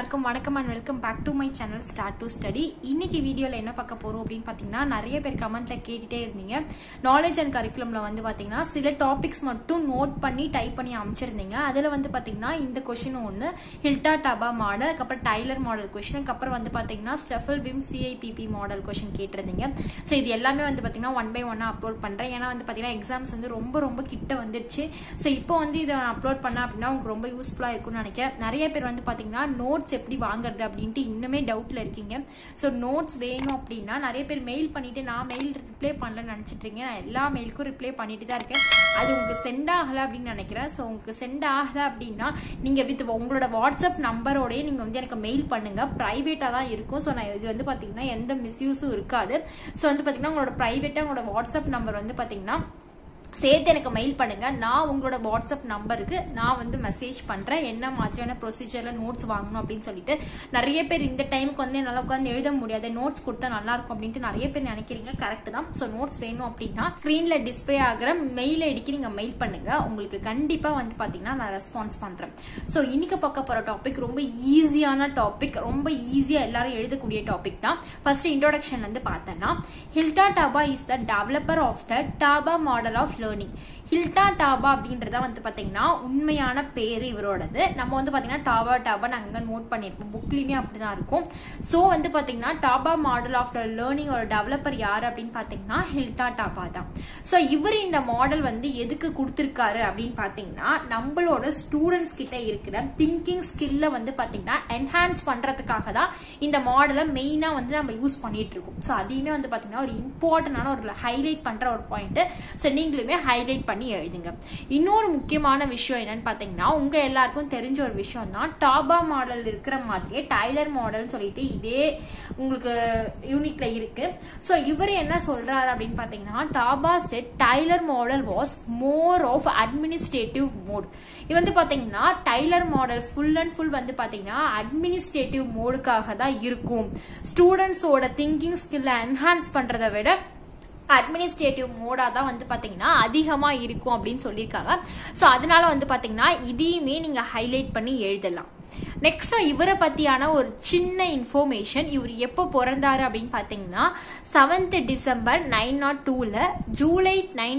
எல்லாருக்கும் வணக்கம் and welcome back to my channel Start to Study. இன்னைக்கு வீடியோல என்ன பார்க்க போறோம் அப்படினு பாத்தீங்கன்னா நிறைய பேர் கமெண்ட்ல கேட்டிட்டே இருந்தீங்க. நாலேஜ் அண்ட் கரிக்குலம்ல வந்து பாத்தீங்கன்னா சில டாபிக்ஸ் மட்டும் நோட் பண்ணி டைப் பண்ணி அனுப்பிச்சிருந்தீங்க. அதுல வந்து பாத்தீங்கன்னா இந்த क्वेश्चन ஒன்னு ஹில்டா டபா மாடல், அப்புறம் டைலர் மாடல் क्वेश्चन, அப்புறம் வந்து பாத்தீங்கன்னா Stufflebeam CIPP model question கேட்டிருந்தீங்க. சோ இது எல்லாமே வந்து பாத்தீங்கன்னா ஒன் பை ஒன்னா அப்லோட் பண்றேன். ஏன்னா வந்து பாத்தீங்கன்னா எக்ஸாம்ஸ் வந்து ரொம்ப கிட்ட வந்துருச்சு. சோ இப்போ வந்து இத அப்லோட் பண்ணா அப்படினா உங்களுக்கு ரொம்ப யூஸ்ஃபுல்லா இருக்கும்னு நினைக்கிறேன். நிறைய பேர் வந்து பாத்தீங்கன்னா நோட்ஸ் எப்படி வாங்குறது அப்படின்ட்டு இன்னுமே டவுட்ல இருக்கீங்க. ஸோ நோட்ஸ் வேணும் அப்படின்னா நிறைய பேர் மெயில் பண்ணிட்டு நான் மெயில் ரிப்ளை பண்ணலன்னு நினைச்சிட்டு இருக்கீங்க. நான் எல்லா மெயிலுக்கும் ரிப்ளை பண்ணிட்டு தான் இருக்கேன். அது உங்களுக்கு சென்ட் ஆகலை அப்படின்னு நினைக்கிறேன். ஸோ உங்களுக்கு சென்ட் ஆகலை அப்படின்னா நீங்க வித் உங்களோட வாட்ஸ்அப் நம்பரோடய நீங்க வந்து எனக்கு மெயில் பண்ணுங்க. பிரைவேட்டா தான் இருக்கும். ஸோ நான் இது வந்து பாத்தீங்கன்னா எந்த மிஸ்யூஸும் இருக்காது. ஸோ வந்து பாத்தீங்கன்னா உங்களோட பிரைவேட்டா உங்களோட வாட்ஸ்அப் நம்பர் வந்து பாத்தீங்கன்னா சேர்த்து எனக்கு மெயில் பண்ணுங்க. நான் உங்களோட வாட்ஸ்அப் நம்பருக்கு நான் வந்து மெசேஜ் பண்றேன் என்ன மாதிரியான ப்ரொசீஜர்ல நோட்ஸ் வாங்கணும் அப்படின்னு சொல்லிட்டு. நிறைய பேர் இந்த டைமுக்கு வந்து என்னால உட்காந்து எழுத முடியாது, நோட்ஸ் கொடுத்தா நல்லா இருக்கும் அப்படின்ட்டு நிறைய பேர் நினைக்கிறீங்க. கரெக்ட் தான். ஸோ நோட்ஸ் வேணும் அப்படின்னா ஸ்கிரீன்ல டிஸ்பிளே ஆகிற மெயில் ஐடிக்கு நீங்க மெயில் பண்ணுங்க. உங்களுக்கு கண்டிப்பா வந்து பாத்தீங்கன்னா நான் ரெஸ்பான்ஸ் பண்றேன். ஸோ இன்னைக்கு பார்க்க போற டாபிக் ரொம்ப ஈஸியான டாபிக், ரொம்ப ஈஸியா எல்லாரும் எழுதக்கூடிய டாபிக் தான். ஃபர்ஸ்ட் இன்ட்ரோடக்ஷன்ல இருந்து பார்த்தேன்னா Hilda Taba is the developer of the Taba model of learning. Hilda Taba அப்படின்றத வந்து பாத்தீங்கன்னா உண்மையான பேரு இவரோடது. நம்ம வந்து பாத்தீங்கன்னா டாபா நாங்க நோட் பண்ணிருப்போம், புக்லயுமே அப்படிதான் இருக்கும். சோ வந்து பாத்தீங்கன்னா டாபா மாடல் ஆஃப் லேர்னிங் ஒரு டெவலப்பர் யாரு அப்படின்னு பாத்தீங்கன்னா ஹில்டா டாபா தான். சோ இவர் இந்த மாடல் வந்து எதுக்கு கொடுத்திருக்காரு அப்படின்னு பாத்தீங்கன்னா நம்மளோட ஸ்டூடெண்ட்ஸ் கிட்ட இருக்கிற திங்கிங் ஸ்கில்ல வந்து பாத்தீங்கன்னா என்ஹான்ஸ் பண்றதுக்காக தான் இந்த மாடலை மெயினா வந்து நம்ம யூஸ் பண்ணிட்டு இருக்கோம். சோ அதையுமே வந்து பாத்தீங்கன்னா ஒரு இம்பார்ட்டன்டான ஒரு ஹைலைட் பண்ற ஒரு பாயிண்ட். சோ நீங்களுமே ஹைலைட் பண்ணி எழுதுங்க. இன்னொரு முக்கியமான விஷயம் என்னன்னு பாத்தீங்கன்னா உங்க எல்லாருக்கும் தெரிஞ்ச ஒரு விஷயம் தான், டாபா மாடல் இருக்கிற மாதிரியே டைலர் மாடல் சொல்லிட்டு இதே உங்களுக்கு யூனிட்ல இருக்கு. சோ இவர் என்ன சொல்றாரு அப்படின்னு பாத்தீங்கன்னா Taba said Tyler model was more of administrative mode. இது வந்து பாத்தீங்கன்னா Tyler model full and full வந்து பாத்தீங்கன்னா அட்மினிஸ்ட்ரேட்டிவ் மோடுக்காக தான் இருக்கும். ஸ்டூடெண்ட்ஸோட திங்கிங் ஸ்கில்ல என்ஹான்ஸ் பண்றதை விட அட்மினிஸ்ட்ரேட்டிவ் மோடா தான் வந்து பாத்தீங்கன்னா அதிகமா இருக்கும் அப்படின்னு சொல்லியிருக்காங்க. சோ அதனால வந்து பாத்தீங்கன்னா இதையுமே நீங்க ஹைலைட் பண்ணி எழுதலாம். நெக்ஸ்ட் இவரை பத்தியான ஒரு சின்ன இன்ஃபர்மேஷன். இவர் எப்போ பிறந்தாரு அப்படின்னு பாத்தீங்கன்னா 7th December 1902ல ஜூலை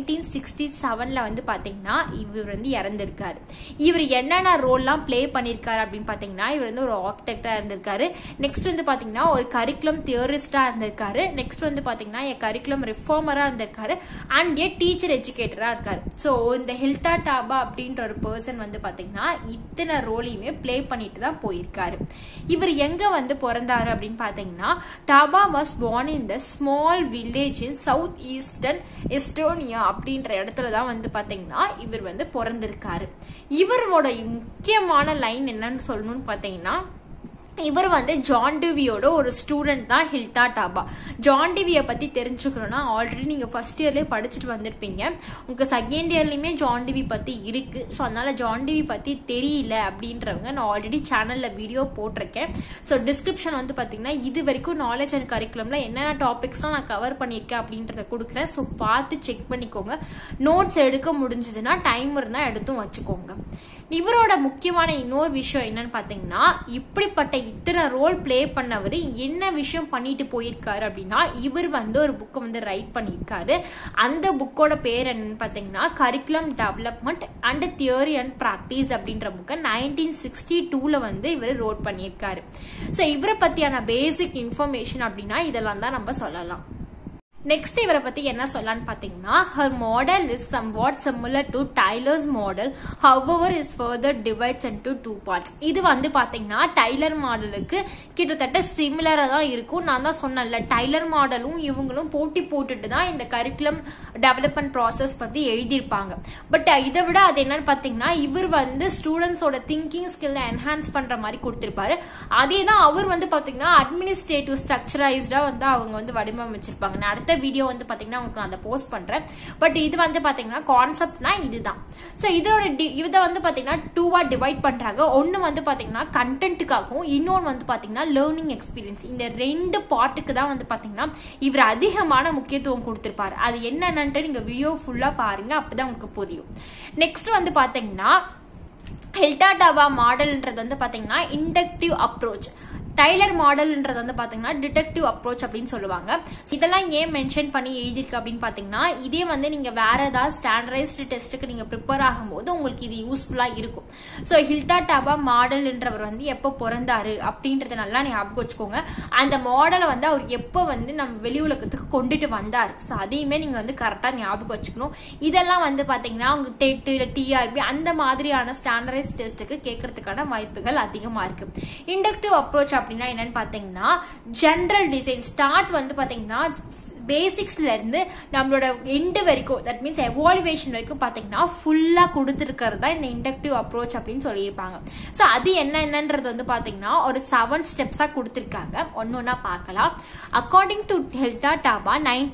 1967ல வந்து பாத்தீங்கன்னா இவர் வந்து இறந்திருக்காரு. இவர் என்னென்ன ரோல்லாம் பிளே பண்ணிருக்காரு அப்படின்னு பாத்தீங்கன்னா இவர் வந்து ஒரு ஆர்கிடெக்டா இருந்திருக்காரு. நெக்ஸ்ட் வந்து பாத்தீங்கன்னா ஒரு கரிக்குலம் தியரிஸ்டா இருந்திருக்காரு. நெக்ஸ்ட் வந்து பாத்தீங்கன்னா கரிக்குலம் ரிஃபார்மரா இருந்திருக்காரு அண்ட் டீச்சர் எஜுகேட்டரா இருக்காரு. சோ இந்த ஹில்டா டாபா அப்படின்ற ஒரு பர்சன் வந்து பாத்தீங்கன்னா இத்தனை ரோலையுமே பிளே பண்ணிட்டு தான் போயிருக்காரு. இவர் எங்க வந்து பிறந்தாரு அப்படின்னு பாத்தீங்கன்னா Taba was born in the small village in south eastern Estonia அப்படின்ற இடத்துல தான் வந்து பாத்தீங்கன்னா இவர் வந்து பிறந்திருக்காரு. இவரோட முக்கியமான லைன் என்னன்னு சொல்லணும்னு பாத்தீங்கன்னா இவர் வந்து ஜான் டிவியோட ஒரு ஸ்டூடெண்ட் தான் ஹில்டா டாபா. ஜான் டிவியை பத்தி தெரிஞ்சுக்கணும்னா ஆல்ரெடி நீங்க ஃபர்ஸ்ட் இயர்லயே படிச்சுட்டு வந்திருப்பீங்க. உங்க செகண்ட் இயர்லயுமே ஜான் டிவி பத்தி இருக்கு. ஸோ அதனால ஜான் டிவி பத்தி தெரியல அப்படின்றவங்க நான் ஆல்ரெடி சேனல்ல வீடியோ போட்டிருக்கேன். ஸோ டிஸ்கிரிப்ஷன் வந்து பாத்தீங்கன்னா இது வரைக்கும் நாலேஜ் அண்ட் கரிக்குலம்ல என்னென்ன டாபிக்ஸ் தான் நான் கவர் பண்ணியிருக்கேன் அப்படின்றத கொடுக்குறேன். ஸோ பார்த்து செக் பண்ணிக்கோங்க. நோட்ஸ் எடுக்க முடிஞ்சதுன்னா டைம் இருந்தா எடுத்தும் வச்சுக்கோங்க. இவரோட முக்கியமான இன்னொரு விஷயம் என்னன்னு பாத்தீங்கன்னா இப்படிப்பட்ட இத்தனை ரோல் பிளே பண்ணவர் என்ன விஷயம் பண்ணிட்டு போயிருக்காரு அப்படின்னா இவர் வந்து ஒரு புக்கை வந்து ரைட் பண்ணியிருக்காரு. அந்த புக்கோட பேர் என்னன்னு பாத்தீங்கன்னா curriculum development and theory and practice அப்படின்ற புக்கை 1962ல வந்து இவர் ரோட் பண்ணியிருக்காரு. ஸோ இவரை பத்தியான பேசிக் இன்ஃபர்மேஷன் அப்படின்னா இதெல்லாம் தான் நம்ம சொல்லலாம். நெக்ஸ்ட் இவரை பத்தி என்ன சொல்லலான்னு பாத்தீங்கன்னா her model is somewhat similar to Taylor's model, however is further divides into two parts. இது வந்து பாத்தீங்கன்னா டைலர் மாடலுக்கு கிட்டத்தட்ட சிமிலரா தான் இருக்கும். நான் தான் சொன்னேன்ல டைலர் மாடலும் இவங்களும் போட்டி போட்டுட்டு தான் இந்த கரிக்குலம் டெவலப்மெண்ட் ப்ராசஸ் பத்தி எழுதியிருப்பாங்க. பட் இதை விட அது என்னன்னு பாத்தீங்கன்னா இவர் வந்து ஸ்டூடெண்ட்ஸோட திங்கிங் ஸ்கில்ல என்ஹான்ஸ் பண்ற மாதிரி கொடுத்திருப்பாரு. அதே தான் அவர் வந்து பாத்தீங்கன்னா அட்மினிஸ்ட்ரேட்டிவ் ஸ்ட்ரக்சரைஸ்டா வந்து அவங்க வந்து வடிவமைச்சிருப்பாங்க. நான் அடுத்த வீடியோ வந்து பாத்தீங்கன்னா உங்களுக்கு நான் அதை போஸ்ட் பண்றேன். பட் இது வந்து பாத்தீங்கன்னா கான்செப்ட்னா இதுதான். சோ இதை வந்து பாத்தீங்கன்னா டூவா டிவைட் பண்றாங்க. ஒன்னு வந்து பாத்தீங்கன்னா கண்டென்ட்டுக்காகவும் இன்னொன்னு வந்து பாத்தீங்கன்னா லேர்னிங் எக்ஸ்பீரியன்ஸ். இந்த ரெண்டு பார்ட்டுக்கு தான் வந்து பாத்தீங்கன்னா இவர் அதிகமான முக்கியத்துவம் கொடுத்திருப்பாரு. அது என்னன்னு நீங்க வீடியோ ஃபுல்லா பாருங்க, அப்பதான் உங்களுக்கு புரியும். நெக்ஸ்ட் வந்து பாத்தீங்கன்னா ஹில்டா டாபா மாடல்ன்றது வந்து பாத்தீங்கன்னா இண்டக்டிவ் அப்ரோச், டைலர் மாடல்ன்றது வந்து பாத்தீங்கன்னா டிடெக்டிவ் அப்ரோச் அப்படின்னு சொல்லுவாங்க. இதெல்லாம் ஏன் மென்ஷன் பண்ணி எழுதிருக்கு அப்படின்னு பாத்தீங்கன்னா, இதே வந்து நீங்க வேற ஏதாவது ஸ்டாண்டர்டைஸ்டு டெஸ்ட்டுக்கு நீங்க ப்ரிப்பேர் ஆகும்போது உங்களுக்கு இது யூஸ்ஃபுல்லா இருக்கும். ஸோ ஹில்டா டாபா மாடல்ன்றவர் வந்து எப்போ பிறந்தாரு அப்படின்றத நல்லா ஞாபகம் வச்சுக்கோங்க. அந்த மாடலை வந்து அவர் எப்போ வந்து நம்ம வெளி உலகத்துக்கு கொண்டுட்டு வந்தாரு, ஸோ அதையுமே நீங்க வந்து கரெக்டா ஞாபகம் வச்சுக்கணும். இதெல்லாம் வந்து பாத்தீங்கன்னா உங்க டெட் இல்ல டிஆர்பி அந்த மாதிரியான ஸ்டாண்டர்டைஸ் டெஸ்ட்டுக்கு கேட்கறதுக்கான வாய்ப்புகள் அதிகமா இருக்கு. இண்டக்டிவ் அப்ரோச் அப்படின்னா என்னன்னு பாத்தீங்கன்னா ஜெனரல் டிசைன் ஸ்டார்ட் வந்து பாத்தீங்கன்னா பேசிக்ஸ்ல இருந்து நம்மளோட எண்டு வரைக்கும், தட் மீன்ஸ் எவாலுவேஷன் வரைக்கும் பாத்தீங்கன்னா ஃபுல்லா கொடுத்துருக்கிறது தான் இந்த இண்டக்டிவ் அப்ரோச் அப்படின்னு சொல்லியிருப்பாங்க. ஸோ அது என்னன்றது வந்து பாத்தீங்கன்னா ஒரு 7 ஸ்டெப்ஸா கொடுத்துருக்காங்க. ஒன்னொன்னா பார்க்கலாம். அக்கார்டிங் டு ஹில்டா டாபா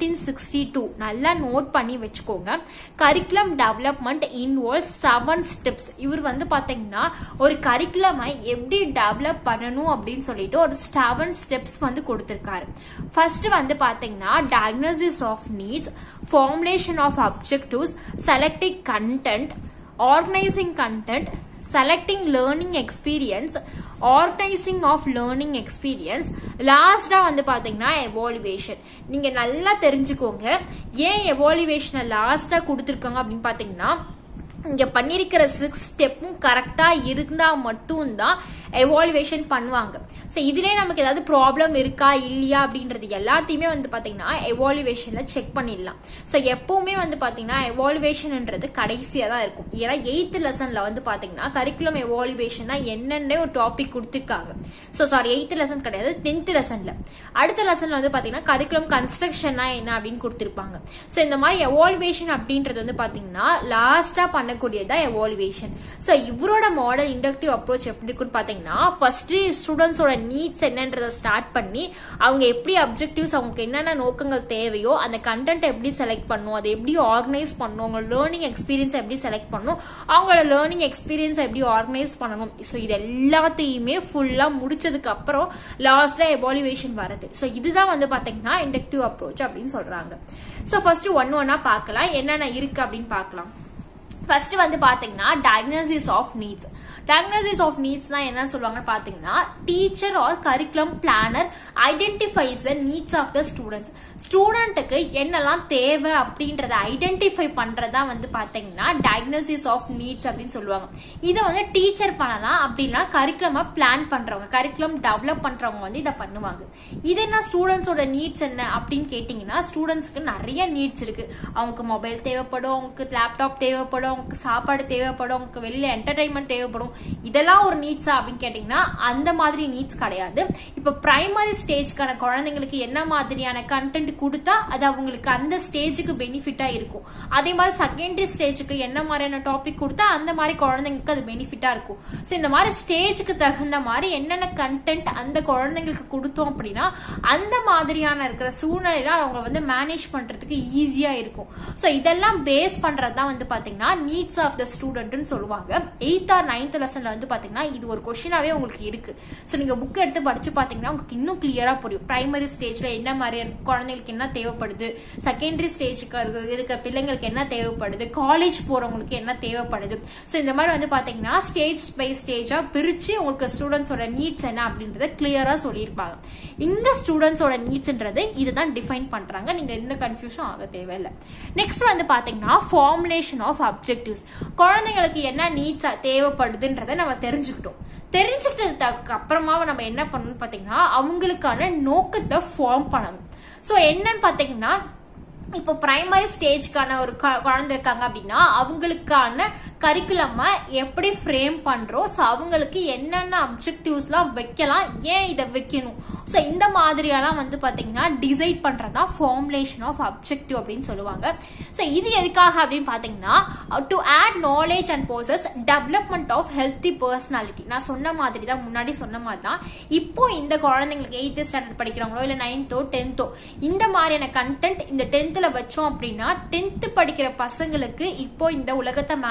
1962, நல்லா நோட் பண்ணி வச்சுக்கோங்க. Curriculum development involve 7 steps. இவர் வந்து பாத்தீங்கன்னா ஒரு கரிக்குலமை எப்படி டெவலப் பண்ணணும் அப்படின்னு சொல்லிட்டு ஒரு 7 ஸ்டெப்ஸ் வந்து கொடுத்திருக்காரு. ஃபர்ஸ்ட் வந்து பாத்தீங்கன்னா diagnosis of needs, formulation of objectives, selecting content, organizing content, selecting learning experience, organizing of learning experience, லாஸ்டா வந்து பாத்தீங்கன்னா evaluation. நீங்க நல்லா தெரிஞ்சுக்கோங்க ஏன் evaluation லாஸ்டா கொடுத்திருக்காங்க அப்படின்னு பாத்தீங்கன்னா, இங்க பண்ணிருக்கிற 6 ஸ்டெப்பும் கரெக்டா இருந்தா மட்டும்தான் எவாலுவேஷன் பண்ணுவாங்க. ஸோ இதுலேயே நமக்கு ஏதாவது ப்ராப்ளம் இருக்கா இல்லையா அப்படின்றது எல்லாத்தையுமே வந்து பார்த்தீங்கன்னா எவாலுவேஷனில் செக் பண்ணிடலாம். ஸோ எப்பவுமே வந்து பார்த்தீங்கன்னா எவாலுவேஷன்ன்றது கடைசியாக தான் இருக்கும். ஏன்னா 8th லெசனில் வந்து பார்த்தீங்கன்னா கரிக்குலம் எவாலுவேஷன்னா என்னென்ன ஒரு டாபிக் கொடுத்துருக்காங்க. ஸோ சாரி 8th லெசன் கிடையாது, 10th லெசனில். அடுத்த லெசனில் வந்து பார்த்தீங்கன்னா கரிக்குலம் கன்ஸ்ட்ரக்ஷன்னா என்ன அப்படின்னு கொடுத்துருப்பாங்க. ஸோ இந்த மாதிரி எவாலுவேஷன் அப்படின்றது வந்து பார்த்தீங்கன்னா லாஸ்ட்டாக பண்ணக்கூடியதான் எவாலுவேஷன். ஸோ இவரோட மாடல் இண்டக்டிவ் அப்ரோச் எப்படி இருக்குன்னு பார்த்தீங்கன்னா, ஃபர்ஸ்ட் ஸ்டூடெண்ட்ஸோட நீட்ஸ் என்னன்றதை ஸ்டார்ட் பண்ணி அவங்க எப்படி அப்ஜெக்டிவ்ஸ், அவங்களுக்கு என்னென்ன நோக்கங்கள் தேவையோ அந்த கண்டென்ட் எப்படி செலக்ட் பண்ணணும், அதை எப்படி ஆர்கனைஸ் பண்ணணும், அவங்க லேர்னிங் எக்ஸ்பீரியன்ஸ் எப்படி செலக்ட் பண்ணணும், அவங்களோட லேர்னிங் எக்ஸ்பீரியன்ஸ் எப்படி ஆர்கனைஸ் பண்ணணும். ஸோ இது எல்லாத்தையுமே ஃபுல்லா முடிச்சதுக்கு அப்புறம் லாஸ்டா எவாலுவேஷன் வருது. ஸோ இதுதான் வந்து பாத்தீங்கன்னா இண்டக்டிவ் அப்ரோச் அப்படின்னு சொல்றாங்க. ஸோ ஃபர்ஸ்ட் ஒன்னா பார்க்கலாம் என்னென்ன இருக்கு அப்படின்னு பார்க்கலாம். ஃபர்ஸ்ட் வந்து பாத்தீங்கன்னா diagnosis of needs. Diagnosis of நீட்ஸ்னா என்ன சொல்லுவாங்கன்னு பாத்தீங்கன்னா, teacher or curriculum planner identifies the needs of the students. ஸ்டூடெண்ட்டுக்கு என்னெல்லாம் தேவை அப்படின்றத ஐடென்டிஃபை பண்றதா வந்து பாத்தீங்கன்னா டயக்னோசிஸ் ஆஃப் நீட்ஸ் அப்படின்னு சொல்லுவாங்க. இதை வந்து டீச்சர் பண்ணலாம், அப்படின்னா கரிக்குலமா பிளான் பண்றவங்க, கரிக்குலம் டெவலப் பண்றவங்க வந்து இதை பண்ணுவாங்க. இது என்ன ஸ்டூடெண்ட்ஸோட நீட்ஸ் என்ன அப்படின்னு கேட்டீங்கன்னா, ஸ்டூடெண்ட்ஸ்க்கு நிறைய நீட்ஸ் இருக்கு. அவங்களுக்கு மொபைல் தேவைப்படும், அவங்களுக்கு லேப்டாப் தேவைப்படும், அவங்களுக்கு சாப்பாடு தேவைப்படும், அவங்களுக்கு வெளியில என்டர்டைன்மெண்ட் தேவைப்படும். இதெல்லாம் ஒரு நீட்ஸா அப்படின்னு கேட்டீங்கன்னா அந்த மாதிரி நீட்ஸ் கிடையாது. இப்ப பிரைமரி ஸ்டேஜ்க்கான குழந்தைங்களுக்கு என்ன மாதிரியான கண்டென்ட் கொடுத்தா அது அவங்களுக்கு அந்த ஸ்டேஜுக்கு பெனிஃபிட்டா இருக்கும், அதே மாதிரி செகண்டரி ஸ்டேஜுக்கு என்ன மாதிரியான டாபிக் கொடுத்தா அந்த மாதிரி குழந்தைங்களுக்கு அது பெனிஃபிட்டா இருக்கும். ஸோ இந்த மாதிரி ஸ்டேஜுக்கு தகுந்த மாதிரி என்னென்ன கண்டென்ட் அந்த குழந்தைங்களுக்கு கொடுத்தோம் அப்படின்னா அந்த மாதிரியான இருக்கிற சூழ்நிலையில அவங்க வந்து மேனேஜ் பண்றதுக்கு ஈஸியா இருக்கும். ஸோ இதெல்லாம் பேஸ் பண்றதுதான் வந்து பாத்தீங்கன்னா நீட்ஸ் ஆஃப் த ஸ்டூடெண்ட்னு சொல்லுவாங்க. 8th or 9th லெசன்ல வந்து பாத்தீங்கன்னா இது ஒரு கொஸ்டினாவே உங்களுக்கு இருக்கு. ஸோ நீங்க புக் எடுத்து படிச்சு பாத்தீங்கன்னா உங்களுக்கு இன்னும் கிளியரா புரியும். பிரைமரி ஸ்டேஜ்ல என்ன மாதிரியான குழந்தைங்களுக்கு என்ன தேவைப்படுது, செகண்டரி ஸ்டேஜுக்கு இருக்கிற பிள்ளைங்களுக்கு என்ன தேவைப்படுது, காலேஜ் போறவங்களுக்கு என்ன தேவைப்படுது. ஸோ இந்த மாதிரி வந்து பாத்தீங்கன்னா ஸ்டேஜ் பை ஸ்டேஜா பிரிச்சு உங்களுக்கு ஸ்டூடெண்ட்ஸோட நீட்ஸ் என்ன அப்படின்றத கிளியரா சொல்லியிருப்பாங்க. இந்த ஸ்டூடெண்ட்ஸோட நீட்ஸ்ன்றது இதுதான் டிஃபைன் பண்றாங்க. நீங்க எந்த கன்ஃபியூஷன் ஆக தேவையில்லை. நெக்ஸ்ட் வந்து பாத்தீங்கன்னா ஃபார்முலேஷன் ஆஃப் அப்ஜெக்டிவ்ஸ். குழந்தைங்களுக்கு என்ன நீட்ஸ் தேவைப்படுதுன்றதை நம்ம தெரிஞ்சுக்கிட்டதுக்கு அப்புறமா நம்ம என்ன பண்ணணும் பாத்தீங்கன்னா அவங்களுக்கான நோக்கத்தை ஃபார்ம் பண்ணணும். ஸோ என்னன்னு பாத்தீங்கன்னா, இப்போ பிரைமரி ஸ்டேஜ்க்கான ஒரு குழந்தை இருக்காங்க அப்படின்னா அவங்களுக்கான கரிக்குலமா எப்படி ஃப்ரேம் பண்றோம், ஸோ அவங்களுக்கு என்னென்ன அப்ஜெக்டிவ்ஸ்லாம் வைக்கலாம், ஏன் இதை வைக்கணும், ஸோ இந்த மாதிரியெல்லாம் வந்து பாத்தீங்கன்னா டிசைட் பண்றதா ஃபார்முலேஷன் ஆஃப் அப்ஜெக்டிவ் அப்படின்னு சொல்லுவாங்க. ஸோ இது எதுக்காக அப்படின்னு பாத்தீங்கன்னா to add knowledge and possess development of healthy personality. நான் சொன்ன மாதிரி தான், முன்னாடி சொன்ன மாதிரி தான், இப்போ இந்த குழந்தைங்களுக்கு 8th ஸ்டாண்டர்ட் படிக்கிறவங்களோ இல்லை 9th 10th இந்த மாதிரியான கண்டென்ட் இந்த 10th வச்சோம் அப்படின்னா 10th படிக்கிற பசங்களுக்கு இப்போ இந்த உலகத்தை மேனேஜ்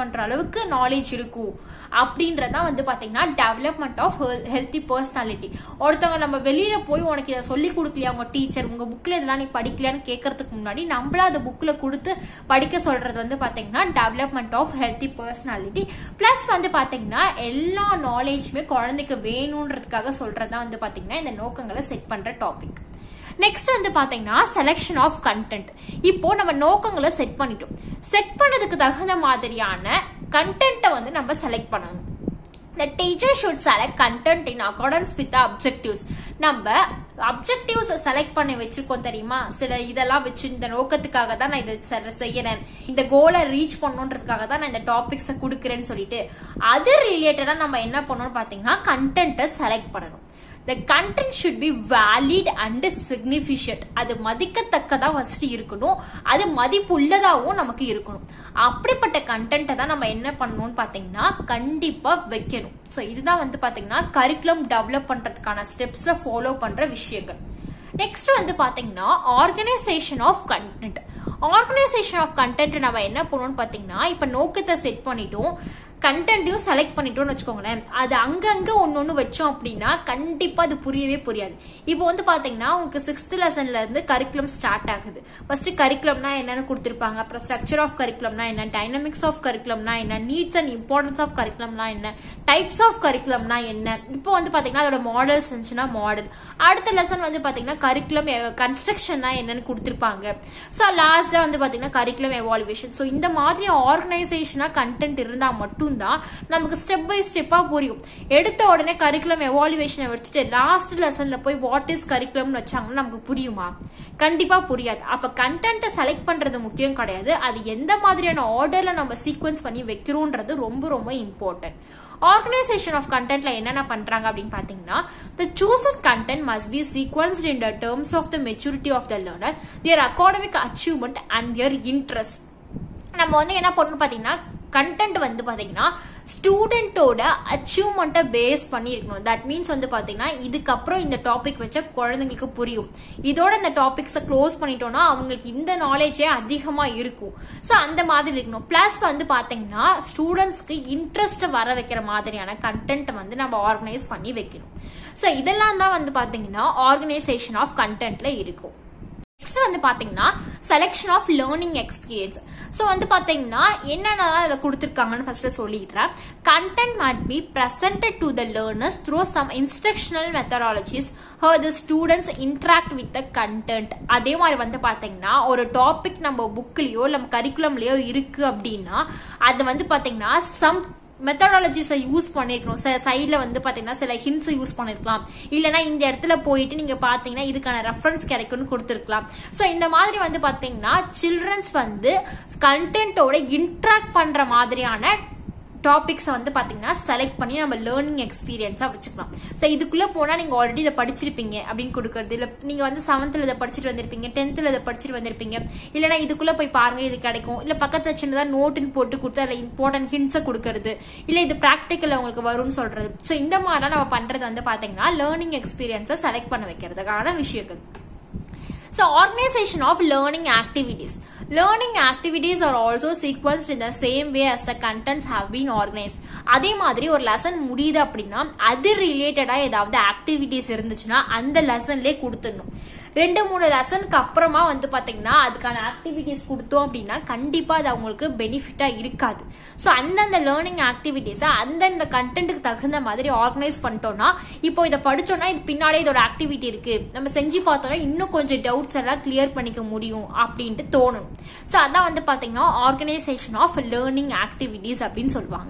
பண்ற அளவுக்கு நாலேஜ் இருக்கும் அப்படின்றதான் வந்து பாத்தீங்கன்னா டெவலப்மெண்ட் ஆஃப் ஹெல்த்தி பர்சனாலிட்டி. ஒருத்தவங்க நம்ம வெளியில போய் உனக்கு இதை சொல்லி கொடுக்கலையா உங்க டீச்சர், உங்க புக்ல இதெல்லாம் நீ படிக்கலையான்னு கேட்கறதுக்கு முன்னாடி நம்மள அந்த புக்ல கொடுத்து படிக்க சொல்றது வந்து பாத்தீங்கன்னா development of healthy personality. Plus வந்து பாத்தீங்கன்னா எல்லா நாலேஜுமே குழந்தைக்கு வேணும்ன்றதுக்காக சொல்றதா வந்து பாத்தீங்கன்னா இந்த நோக்கங்களை செட் பண்ற டாபிக். நெக்ஸ்ட் வந்து பாத்தீங்கன்னா செலக்ஷன் ஆஃப் கண்டென்ட். இப்போ நம்ம நோக்கங்களை செட் பண்ணிட்டோம். செட் பண்ணதுக்கு தகுந்த மாதிரியான கண்டென்ட்டை வந்து நம்ம செலக்ட் பண்ணணும். The teacher should select content in accordance with the objectives. நம்ம அப்ஜெக்டிவ்ஸ் செலக்ட் பண்ணி வச்சிருக்கோம் தெரியுமா, சில இதெல்லாம் வச்சு இந்த நோக்கத்துக்காக தான் நான் இதை செய்யறேன், இந்த கோலை ரீச் பண்ணணுன்றதுக்காக தான் நான் இந்த டாபிக்ஸை கொடுக்குறேன்னு சொல்லிட்டு அது ரிலேட்டடா நம்ம என்ன பண்ணணும்னு பாத்தீங்கன்னா கண்டென்ட்டை செலக்ட் பண்ணணும். The content should be valid and significant. அது மதிக்கத்தக்கதா ஃபர்ஸ்ட் இருக்கணும், அது மதிப்புள்ளதாவும் நமக்கு இருக்கணும். அப்படிப்பட்ட கண்டென்ட்டை தான் நம்ம என்ன பண்ணணும்னு பாத்தீங்கன்னா கண்டிப்பா வைக்கணும். ஸோ இதுதான் வந்து பாத்தீங்கன்னா கரிக்குலம் டெவலப் பண்றதுக்கான ஸ்டெப்ஸ்ல ஃபாலோ பண்ற விஷயங்கள். நெக்ஸ்ட் வந்து பாத்தீங்கன்னா organisation of content. Organisation of content நம்ம என்ன பண்ணணும்னு பாத்தீங்கன்னா இப்ப நோக்கத்தை செட் பண்ணிட்டோம், கண்டென்ட்டையும் செலக்ட் பண்ணிட்டோம்னு வச்சுக்கோங்களேன். அது அங்கங்க ஒன்னொன்னு வச்சோம் அப்படின்னா கண்டிப்பா அது புரியவே புரியாது. இப்போ வந்து பாத்தீங்கன்னா உங்களுக்கு 6th லெசன்ல இருந்து கரிக்குலம் ஸ்டார்ட் ஆகுது. ஃபர்ஸ்ட் கரிக்குலம்னா என்னன்னு கொடுத்திருப்பாங்க, அப்புறம் ஸ்ட்ரக்சர் ஆஃப் கரிக்குலம்னா என்ன, டைனமிக்ஸ் ஆஃப் கரிக்குலம்னா என்ன, நீட்ஸ் அண்ட் இம்பார்ட்டன்ஸ் ஆஃப் கரிக்குலம்னா என்ன, டைப்ஸ் ஆஃப் கரிக்குலம்னா என்ன. இப்போ வந்து பாத்தீங்கன்னா அதோட மாடல்ஸ் இருந்துச்சுன்னா மாடல். அடுத்த லெசன் வந்து பாத்தீங்கன்னா கரிக்குலம் கன்ஸ்ட்ரக்ஷன்னா என்னன்னு கொடுத்திருப்பாங்க. ஸோ லாஸ்டா வந்து பாத்தீங்கன்னா கரிக்குலம் எவாலுவேஷன். ஸோ இந்த மாதிரி ஆர்கனைசேஷனா கண்டென்ட் இருந்தா மட்டும் தான் நமக்கு ஸ்டெப் பை ஸ்டெப்பா புரியும். எடுத்த உடனே கரிக்குலம் எவாலுவேஷனை வச்சுட்டு லாஸ்ட் லெசன்ல போய் வாட் இஸ் கரிக்குலம்னு வச்சாங்கன்னா நமக்கு புரியுமா? கண்டிப்பா புரியாது. அப்ப கண்டென்ட்டை செலக்ட் பண்றது முக்கியம் கிடையாது, அது எந்த மாதிரியான ஆர்டர்ல நம்ம சீக்வன்ஸ் பண்ணி வைக்கிறோம்ன்றது ரொம்ப ரொம்ப இம்பார்ட்டன்ட். ஆர்கனைசேஷன் ஆஃப் கண்டென்ட்ல என்னென்ன பண்றாங்க அப்படின்னு பாத்தீங்கன்னா the chosen content must be sequenced in the terms of the maturity of the learner, their academic achievement and their interest. நம்ம வந்து என்ன பண்ணணும் பாத்தீங்கன்னா கண்டென்ட் வந்து பாத்தீங்கன்னா ஸ்டூடெண்டோட அச்சீவ்மெண்ட்டை பேஸ் பண்ணி இருக்கணும். தட் மீன்ஸ் வந்து பாத்தீங்கன்னா இதுக்கப்புறம் இந்த டாபிக் வச்சா குழந்தைங்களுக்கு புரியும், இதோட இந்த டாபிக்ஸை க்ளோஸ் பண்ணிட்டோம்னா அவங்களுக்கு இந்த நாலேஜே அதிகமா இருக்கும். ஸோ அந்த மாதிரி இருக்கணும். பிளஸ் வந்து பாத்தீங்கன்னா ஸ்டூடெண்ட்ஸ்க்கு இன்ட்ரெஸ்ட் வர வைக்கிற மாதிரியான கண்டென்ட்டை வந்து நம்ம ஆர்கனைஸ் பண்ணி வைக்கணும். ஸோ இதெல்லாம் தான் வந்து பாத்தீங்கன்னா ஆர்கனைசேஷன் ஆஃப் கண்டென்ட்ல இருக்கும். நெக்ஸ்ட் வந்து பாத்தீங்கன்னா selection of learning experience. So வந்து பாத்தீங்கன்னா என்னென்னலாம் இதை கொடுத்துருக்காங்கன்னு ஃபர்ஸ்ட் சொல்லிடுறேன். Content must be presented to the learners through some instructional methodologies how the students interact with the content. அதே மாதிரி வந்து பாத்தீங்கன்னா ஒரு டாபிக் நம்ம புக்லயோ நம்ம கரிக்குலம்லயோ இருக்கு அப்படின்னா அது வந்து பாத்தீங்கன்னா சம் மெத்தடாலஜிஸை யூஸ் பண்ணிருக்கணும். சைட்ல வந்து பாத்தீங்கன்னா சில ஹிண்ட்ஸ் யூஸ் பண்ணிருக்கலாம், இல்லைன்னா இந்த இடத்துல போயிட்டு நீங்க பாத்தீங்கன்னா இதுக்கான ரெஃபரன்ஸ் கிடைக்கும்னு கொடுத்துருக்கலாம். ஸோ இந்த மாதிரி வந்து பாத்தீங்கன்னா சில்ட்ரன்ஸ் வந்து கண்டென்ட்டோட இன்ட்ராக்ட் பண்ற மாதிரியான டாபிக்ஸை வந்து பாத்தீங்கன்னா செலக்ட் பண்ணி நம்ம லேர்னிங் எக்ஸ்பீரியன்ஸா வச்சுக்கலாம். ஸோ இதுக்குள்ள போனா நீங்க ஆல்ரெடி இதை படிச்சிருப்பீங்க அப்படின்னு கொடுக்கறது, இல்ல நீங்க வந்து 7th இதை படிச்சுட்டு வந்திருப்பீங்க, 10th இதை படிச்சுட்டு வந்திருப்பீங்க, இல்லைன்னா இதுக்குள்ள போய் பாருங்க இது கிடைக்கும், இல்ல பக்கத்துல சின்னதா நோட்டுன்னு போட்டு கொடுத்து அதில் இம்பார்ட்டன்ட் ஹிண்ட்ஸை கொடுக்கறது, இல்ல இது ப்ராக்டிக்கல் உங்களுக்கு வரும்னு சொல்றது. ஸோ இந்த மாதிரிலாம் நம்ம பண்றது வந்து பாத்தீங்கன்னா லேர்னிங் எக்ஸ்பீரியன்ஸை செலக்ட் பண்ண வைக்கிறதுக்கான விஷயங்கள். So organization of learning activities. Learning activities are also sequenced in the same way as the contents have been organized. அதே மாதிரி ஒரு லெசன் முடியுது அப்படின்னா அது ரிலேட்டடா ஏதாவது ஆக்டிவிட்டிஸ் இருந்துச்சுன்னா அந்த லெசன்லேயே கொடுத்துடணும். 2-3 லெசனுக்கு அப்புறமா வந்து பாத்தீங்கன்னா அதுக்கான ஆக்டிவிட்டிஸ் கொடுத்தோம் அப்படின்னா கண்டிப்பா அது அவங்களுக்கு பெனிஃபிட்டா இருக்காது. ஸோ அந்தந்த லேர்னிங் ஆக்டிவிட்டிஸை அந்தந்த கண்டென்ட்டுக்கு தகுந்த மாதிரி ஆர்கனைஸ் பண்ணிட்டோம்னா இப்போ இதை படிச்சோம்னா இது பின்னாடி இதோட ஆக்டிவிட்டி இருக்கு, நம்ம செஞ்சு பார்த்தோம்னா இன்னும் கொஞ்சம் டவுட்ஸ் எல்லாம் கிளியர் பண்ணிக்க முடியும் அப்படின்ட்டு தோணும். ஸோ அதான் வந்து பாத்தீங்கன்னா ஆர்கனைசேஷன் ஆஃப் லேர்னிங் ஆக்டிவிட்டிஸ் அப்படின்னு சொல்லுவாங்க.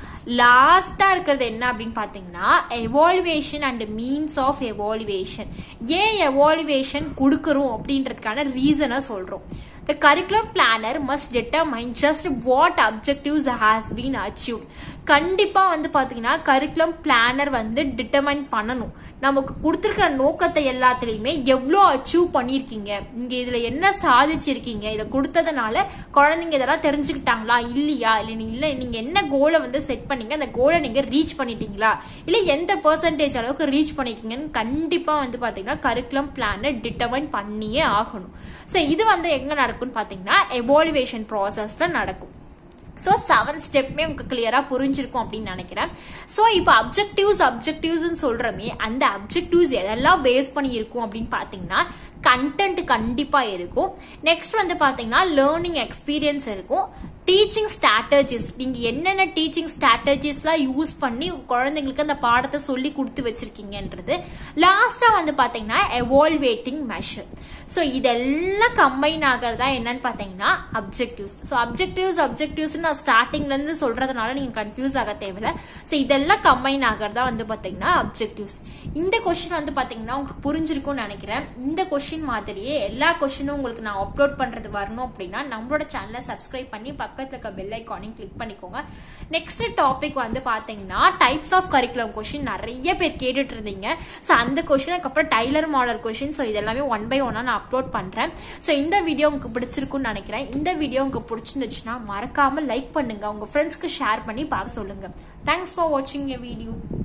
லாஸ்டா இருக்கிறது என்ன அப்படின்னு பாத்தீங்கன்னா evaluation and means of evaluation. ஏன் எவாலுவேஷன் கொடுக்கறோம் அப்படின்றதுக்கான ரீசனை சொல்றோம். The curriculum planner must determine just what objectives has been achieved. கண்டிப்பா வந்து பாத்தீங்கன்னா கரிக்குலம் பிளானர் வந்து டிட்டர்மைன் பண்ணணும். நமக்கு கொடுத்துருக்கிற நோக்கத்தை எல்லாத்துலயுமே எவ்வளோ அச்சீவ் பண்ணிருக்கீங்க, நீங்க இதுல என்ன சாதிச்சிருக்கீங்க, இதை கொடுத்ததுனால குழந்தைங்க இதெல்லாம் தெரிஞ்சுக்கிட்டாங்களா இல்லையா, இல்ல நீங்க என்ன கோலை வந்து செட் பண்ணீங்க, அந்த கோலை நீங்க ரீச் பண்ணிட்டீங்களா, இல்ல எந்த பெர்சன்டேஜ் அளவுக்கு ரீச் பண்ணிருக்கீங்கன்னு கண்டிப்பா வந்து பாத்தீங்கன்னா கரிக்குலம் பிளானர் டிட்டர்மைன் பண்ணியே ஆகணும். ஸோ இது வந்து எங்க நடக்கும்னு பாத்தீங்கன்னா எவாலுவேஷன் ப்ராசஸ்ல நடக்கும். ஸோ 7 ஸ்டெப்மே உங்களுக்கு கிளியரா புரிஞ்சிருக்கும் அப்படின்னு நினைக்கிறேன். ஸோ இப்போ அப்ஜெக்டிவ்ஸ் சொல்றமே அந்த அப்ஜெக்டிவ்ஸ் எதெல்லாம் பேஸ் பண்ணி இருக்கும் அப்படின்னு பாத்தீங்கன்னா கண்டென்ட் கண்டிப்பா இருக்கும். நெக்ஸ்ட் வந்து பாத்தீங்கன்னா லேர்னிங் எக்ஸ்பீரியன்ஸ் இருக்கும். டீச்சிங் ஸ்ட்ராட்டஜிஸ், நீங்க என்னென்ன டீச்சிங் ஸ்ட்ராட்டஜிஸ்லாம் யூஸ் பண்ணி குழந்தைங்களுக்கு அந்த பாடத்தை சொல்லி கொடுத்து வச்சிருக்கீங்கன்றது. லாஸ்டா வந்து பாத்தீங்கன்னா எவால்வேட்டிங் மெஷர். ஸோ இதெல்லாம் கம்பைன் ஆகிறதா என்னன்னு பாத்தீங்கன்னா அப்ஜெக்டிவ்ஸ். ஸோ அப்ஜெக்டிவ்ஸ் நான் ஸ்டார்டிங்ல இருந்து சொல்றதுனால நீங்க கன்ஃபியூஸ் ஆக தேவையில்ல. ஸோ இதெல்லாம் கம்பைன் ஆகிறதா வந்து பாத்தீங்கன்னா அப்ஜெக்டிவ்ஸ். இந்த கொஸ்டின் வந்து பாத்தீங்கன்னா உங்களுக்கு புரிஞ்சிருக்கும்னு நினைக்கிறேன். இந்த கொஸ்டின் மாதிரியே எல்லா கொஸ்டினும் உங்களுக்கு நான் அப்லோட் பண்றது வரணும் அப்படின்னா நம்மளோட சேனலை சப்ஸ்கிரைப் பண்ணி பக்கத்துல இருக்க பெல் ஐகானையும் கிளிக் பண்ணிக்கோங்க. நெக்ஸ்ட் டாபிக் வந்து பாத்தீங்கன்னா டைப்ஸ் ஆஃப் கரிக்குலம் கொஸ்டின் நிறைய பேர் கேட்டுட்டு இருந்தீங்க. ஸோ அந்த கொஸ்டினுக்கு அப்புறம் டைலர் மாடல் கொஸ்டின். ஸோ இதெல்லாமே 1 by 1 நான் அப்லோட் பண்றேன். ஸோ இந்த வீடியோ உங்களுக்கு பிடிச்சிருக்கும்னு நினைக்கிறேன். இந்த வீடியோ உங்களுக்கு பிடிச்சிருந்துச்சுன்னா மறக்காம லைக் பண்ணுங்க, உங்க ஃப்ரெண்ட்ஸ்க்கு ஷேர் பண்ணி பார்க்க சொல்லுங்க. தேங்க்ஸ் ஃபார் வாட்சிங் எ வீடியோ.